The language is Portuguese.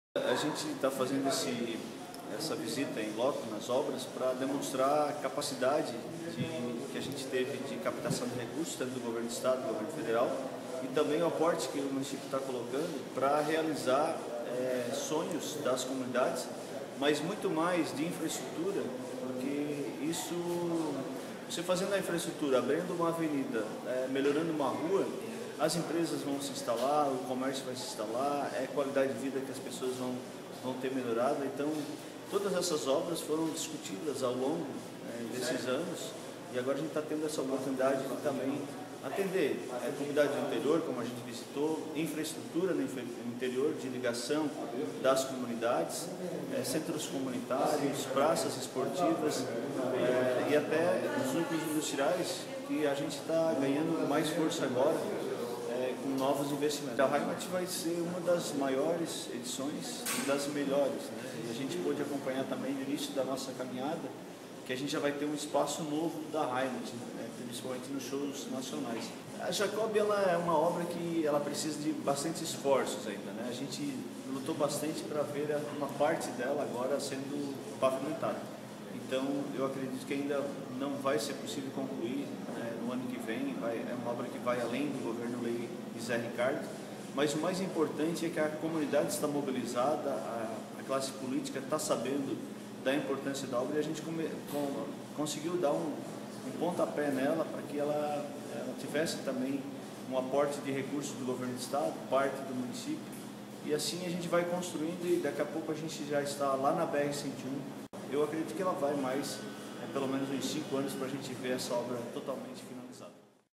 A gente está fazendo essa visita em loco nas obras para demonstrar a capacidade que a gente teve de captação de recursos, tanto do governo do estado, do governo federal, e também o aporte que o município está colocando para realizar sonhos das comunidades, mas muito mais de infraestrutura, porque isso, você fazendo a infraestrutura, abrindo uma avenida, melhorando uma rua, as empresas vão se instalar, o comércio vai se instalar, é qualidade de vida que as pessoas vão ter melhorado. Então, todas essas obras foram discutidas ao longo desses anos e agora a gente está tendo essa oportunidade de também atender a comunidade do interior, como a gente visitou, infraestrutura no interior de ligação das comunidades, centros comunitários, praças esportivas e até os núcleos industriais, que a gente está ganhando mais força agora com novos investimentos. A Heimat vai ser uma das maiores edições e das melhores, né? E a gente pôde acompanhar também no início da nossa caminhada que a gente já vai ter um espaço novo da Heimat, né? Principalmente nos shows nacionais. A Jacob ela é uma obra que ela precisa de bastante esforços ainda, né? A gente lutou bastante para ver uma parte dela agora sendo pavimentada. Então, eu acredito que ainda não vai ser possível concluir no ano que vem. É uma obra que vai além do governo Lei Zé Ricardo, mas o mais importante é que a comunidade está mobilizada, a classe política está sabendo da importância da obra e a gente conseguiu dar um pontapé nela para que ela tivesse também um aporte de recursos do governo do estado, parte do município, e assim a gente vai construindo e daqui a pouco a gente já está lá na BR-101. Eu acredito que ela vai mais, pelo menos uns 5 anos, para a gente ver essa obra totalmente finalizada.